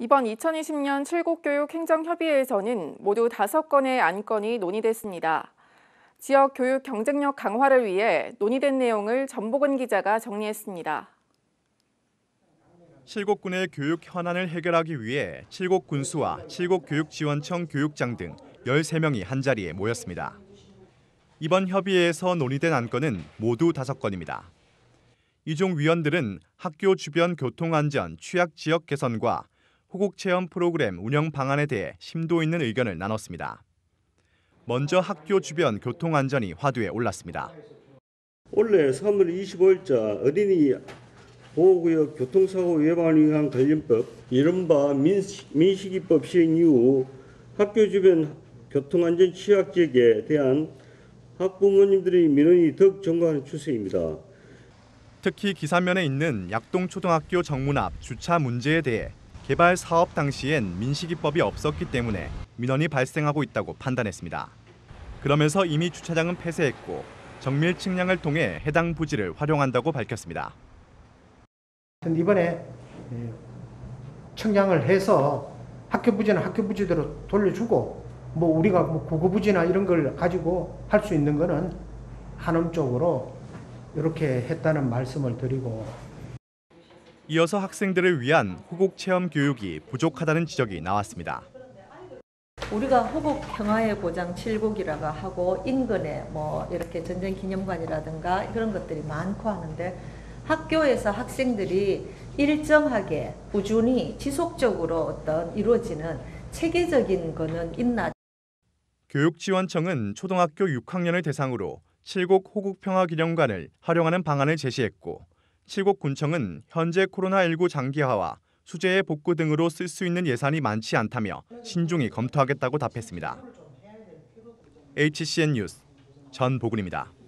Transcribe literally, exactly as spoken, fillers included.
이번 이천이십 년 칠곡교육 행정협의회에서는 모두 다섯 건의 안건이 논의됐습니다. 지역 교육 경쟁력 강화를 위해 논의된 내용을 전복은 기자가 정리했습니다. 칠곡군의 교육 현안을 해결하기 위해 칠곡군수와 칠곡교육지원청 교육장 등 열세 명이 한자리에 모였습니다. 이번 협의회에서 논의된 안건은 모두 다섯 건입니다. 이 중 위원들은 학교 주변 교통안전 취약지역 개선과 호국체험 프로그램 운영 방안에 대해 심도 있는 의견을 나눴습니다. 먼저 학교 주변 교통안전이 화두에 올랐습니다. 올해 삼월 이십오일자 어린이 보호구역 교통사고 예방을 위한 관련법, 이른바 민식이법 시행 이후 학교 주변 교통안전 취약지역에 대한 학부모님들의 민원이 더욱 증가하는 추세입니다. 특히 기사면에 있는 약동초등학교 정문 앞 주차 문제에 대해 개발 사업 당시엔 민식이법이 없었기 때문에 민원이 발생하고 있다고 판단했습니다. 그러면서 이미 주차장은 폐쇄했고 정밀 측량을 통해 해당 부지를 활용한다고 밝혔습니다. 이번에 측량을 해서 학교 부지는 학교 부지대로 돌려주고 뭐 우리가 뭐 국어 부지나 이런 걸 가지고 할 수 있는 거는 한음 쪽으로 이렇게 했다는 말씀을 드리고. 이어서 학생들을 위한 호국 체험 교육이 부족하다는 지적이 나왔습니다. 우리가 호국 평화의 고장 칠곡이라고 하고 인근에 뭐 이렇게 전쟁기념관이라든가 그런 것들이 많고 하는데 학교에서 학생들이 일정하게 꾸준히 지속적으로 어떤 이루어지는 체계적인 거는 있나? 교육지원청은 초등학교 육 학년을 대상으로 칠곡 호국평화기념관을 활용하는 방안을 제시했고 칠곡군청은 현재 코로나십구 장기화와 수재의 복구 등으로 쓸 수 있는 예산이 많지 않다며 신중히 검토하겠다고 답했습니다. 에이치씨엔 뉴스 전보근입니다.